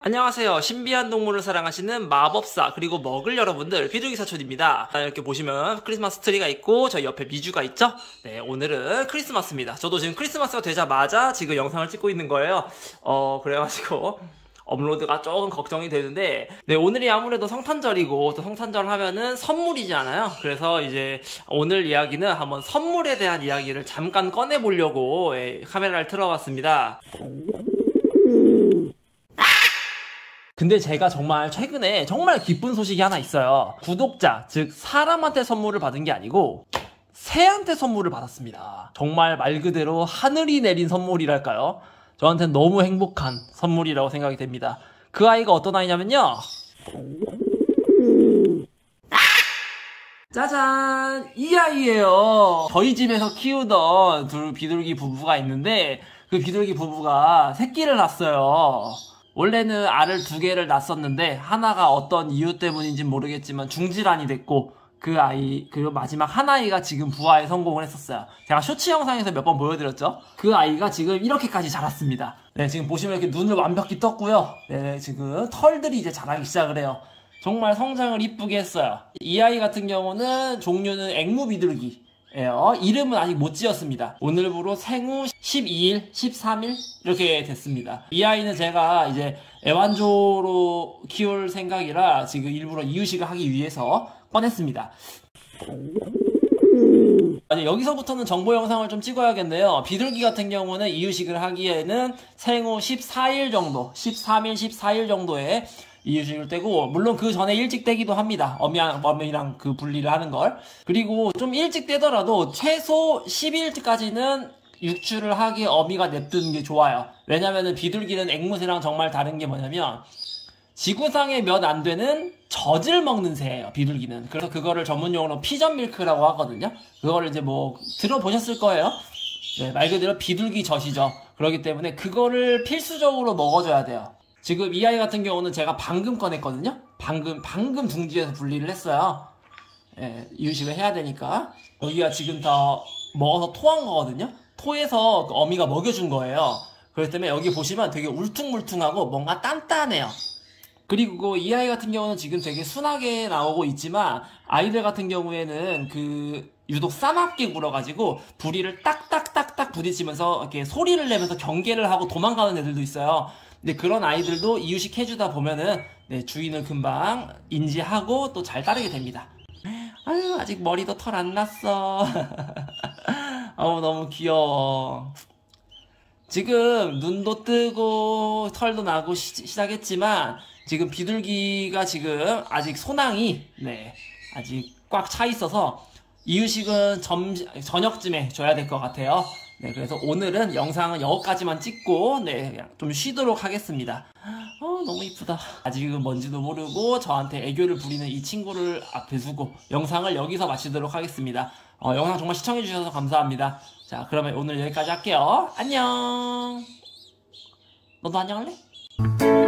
안녕하세요. 신비한 동물을 사랑하시는 마법사 그리고 먹을 여러분들, 비둘기 사촌입니다. 이렇게 보시면 크리스마스 트리가 있고 저희 옆에 미주가 있죠? 네, 오늘은 크리스마스입니다. 저도 지금 크리스마스가 되자마자 지금 영상을 찍고 있는 거예요. 그래가지고 업로드가 조금 걱정이 되는데, 네, 오늘이 아무래도 성탄절이고 또 성탄절 하면은 선물이잖아요. 그래서 이제 오늘 이야기는 한번 선물에 대한 이야기를 잠깐 꺼내보려고 카메라를 틀어봤습니다. 근데 제가 정말 최근에 정말 기쁜 소식이 하나 있어요. 구독자, 즉 사람한테 선물을 받은 게 아니고 새한테 선물을 받았습니다. 정말 말 그대로 하늘이 내린 선물이랄까요? 저한테는 너무 행복한 선물이라고 생각이 됩니다. 그 아이가 어떤 아이냐면요, 짜잔! 이 아이예요. 저희 집에서 키우던 둘 비둘기 부부가 있는데 그 비둘기 부부가 새끼를 낳았어요. 원래는 알을 2개를 낳았었는데 하나가 어떤 이유 때문인지 모르겠지만 중질환이 됐고, 그리고 마지막 한 아이가 지금 부화에 성공을 했었어요. 제가 쇼츠 영상에서 몇 번 보여드렸죠? 그 아이가 지금 이렇게까지 자랐습니다. 네, 지금 보시면 이렇게 눈을 완벽히 떴고요. 네, 지금 털들이 이제 자라기 시작을 해요. 정말 성장을 이쁘게 했어요. 이 아이 같은 경우는 종류는 앵무 비둘기. 이름은 아직 못 지었습니다. 오늘부로 생후 12일, 13일 이렇게 됐습니다. 이 아이는 제가 이제 애완조로 키울 생각이라 지금 일부러 이유식을 하기 위해서 꺼냈습니다. 여기서부터는 정보 영상을 좀 찍어야겠네요. 비둘기 같은 경우는 이유식을 하기에는 생후 14일 정도, 13일, 14일 정도에 이유식을 떼고, 물론 그 전에 일찍 떼기도 합니다. 어미랑 그 분리를 하는 걸. 그리고 좀 일찍 떼더라도 최소 10일까지는 육출을 하기에 어미가 냅두는 게 좋아요. 왜냐면은 비둘기는 앵무새랑 정말 다른 게 뭐냐면 지구상에 몇 안 되는 젖을 먹는 새예요, 비둘기는. 그래서 그거를 전문용어로 피전 밀크라고 하거든요. 그거를 이제 뭐 들어보셨을 거예요. 네, 말 그대로 비둘기 젖이죠. 그렇기 때문에 그거를 필수적으로 먹어줘야 돼요. 지금 이 아이 같은 경우는 제가 방금 꺼냈거든요. 방금 둥지에서 분리를 했어요. 예, 이유식을 해야 되니까. 여기가 지금 다 먹어서 토한 거거든요. 토해서 그 어미가 먹여준 거예요. 그렇기 때문에 여기 보시면 되게 울퉁불퉁하고 뭔가 단단해요. 그리고 이 아이 같은 경우는 지금 되게 순하게 나오고 있지만, 아이들 같은 경우에는 유독 싸납게 굴어가지고 부리를 딱딱딱딱 부딪히면서 이렇게 소리를 내면서 경계를 하고 도망가는 애들도 있어요. 근데 그런 아이들도 이유식 해주다 보면은 네, 주인을 금방 인지하고 또 잘 따르게 됩니다. 아유, 아직 머리도 털 안 났어. 어우, 너무 귀여워. 지금 눈도 뜨고 털도 나고 시작했지만 지금 비둘기가 지금 아직 소낭이 아직 꽉 차 있어서 이유식은 저녁쯤에 줘야 될 것 같아요. 네, 그래서 오늘은 영상은 여기까지만 찍고 그냥 좀 쉬도록 하겠습니다. 너무 이쁘다. 아직은 뭔지도 모르고 저한테 애교를 부리는 이 친구를 앞에 두고 영상을 여기서 마치도록 하겠습니다. 영상 정말 시청해주셔서 감사합니다. 자, 그러면 오늘 여기까지 할게요. 안녕. 너도 안녕할래?